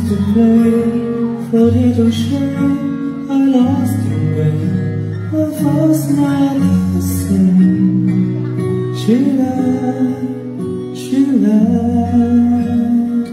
to play, floated to shame. I lost the way, my first night the same. She left.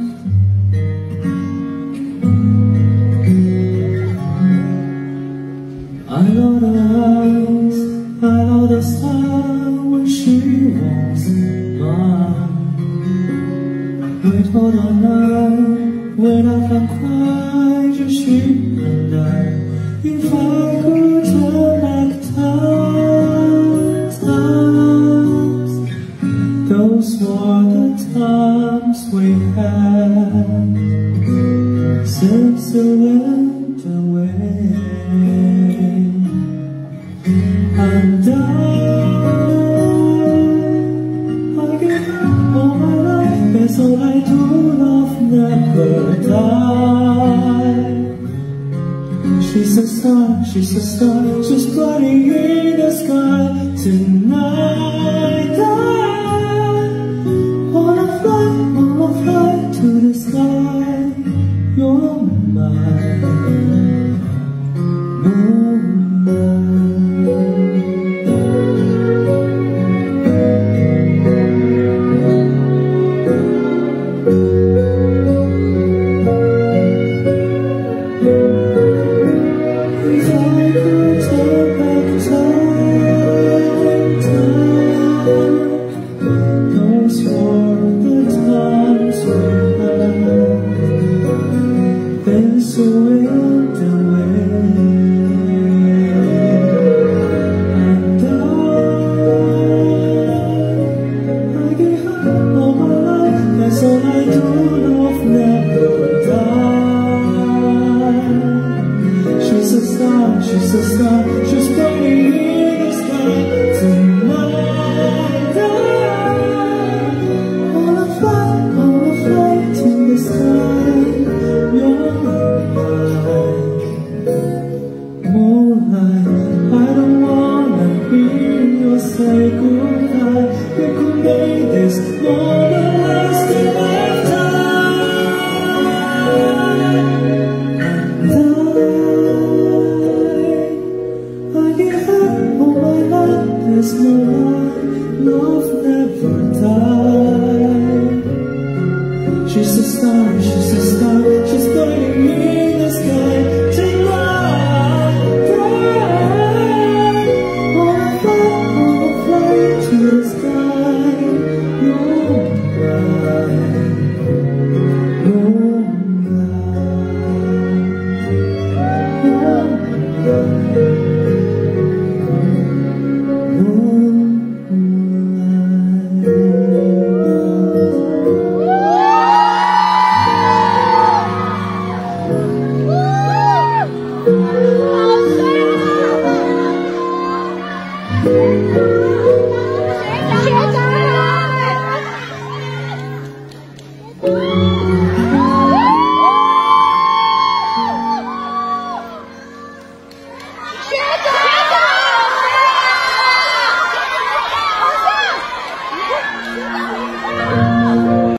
I know the eyes, I know the style when she was mine. Wait for the night when I can cry, just she and I. If I could turn back times, those were the times we had since you went away. And I gave up all my life, that's all I do, love never die. She's a star, she's floating in the sky tonight. I wanna fly to the sky. You're mine, moonlight. So went away, and I gave up all my life, that's all I do, love never die. She's a star, she's floating in the sky tonight. I wanna fly to the sky. Moonlight, I don't wanna hear you say goodbye. You could make this more.